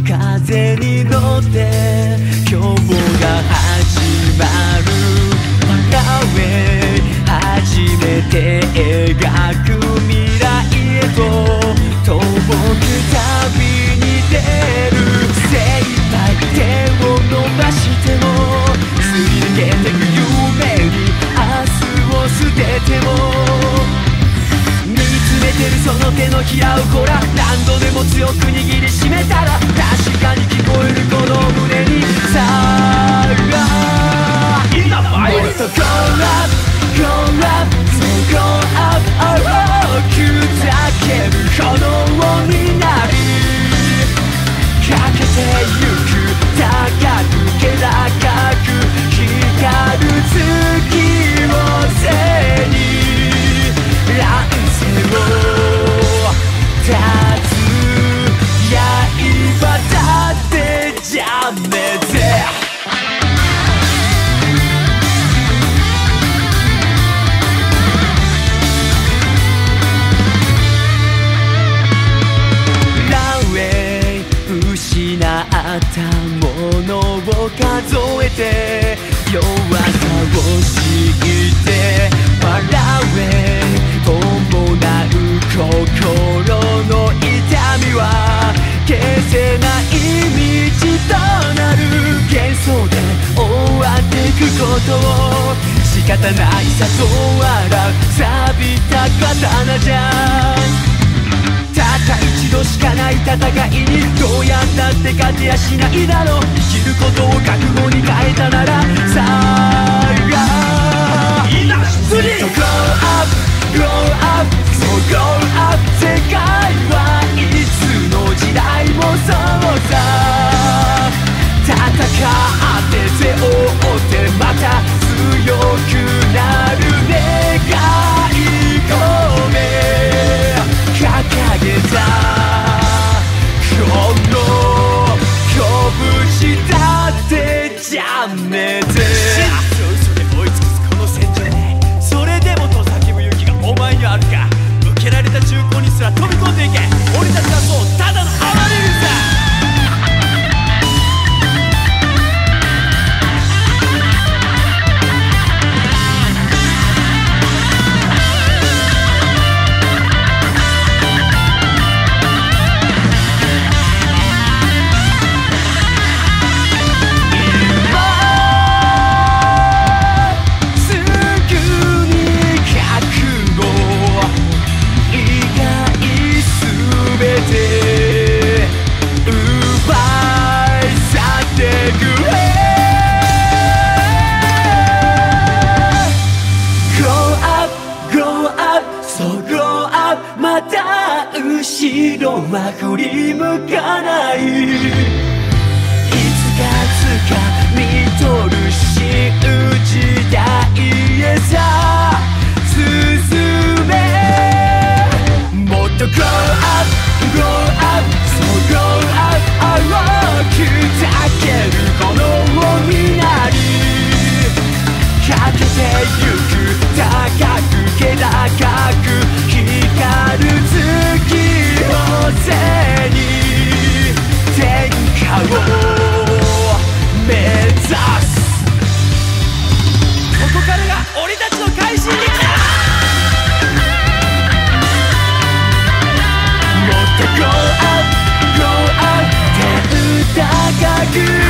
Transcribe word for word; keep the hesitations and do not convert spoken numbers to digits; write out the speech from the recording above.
風に乗って今日が始まる。笑え初めて描く未来へと遠く旅に出る。精一杯手を伸ばしてもすり抜けてく夢に明日を捨てても見つめてるその手のひらをほら何度でも強く握りしめたら確かに聞こえるこの胸にさあもっと Go up Go up So Go up 大きく叫ぶ炎になりかけてゆく高く気高く光る月を背に乱世を断つ刃だってやめて失ったものを数えて弱さを知って笑え伴う心の痛みは消せない道となる。幻想で終わっていくことを仕方ないさと笑う錆びた刀じゃたった一度しかない戦いにどうやったって勝てやしないだろう。生きることを覚悟に変えたならさあいざ出陣 Go up Go up So Go up 世界はいつの時代もそうさ戦って背負ってまた強くなる願い込め掲げたこの拳だってやめて真実と嘘で追い尽くすこの戦場でそれでもと叫ぶ勇気がお前にはあるか。受けられた銃口にすら飛び込んでいけ。俺たちはそうただの暴れるさ。また後ろは振り向かない。いつかつか見とる新時代へさ進め。もっと Go up Go up So Go up 大きく叫る炎になりかけてゆく高く気高く光る月を背に天下を目指す。ここからが俺たちの快進撃だ。もっと Go up Go up 天高く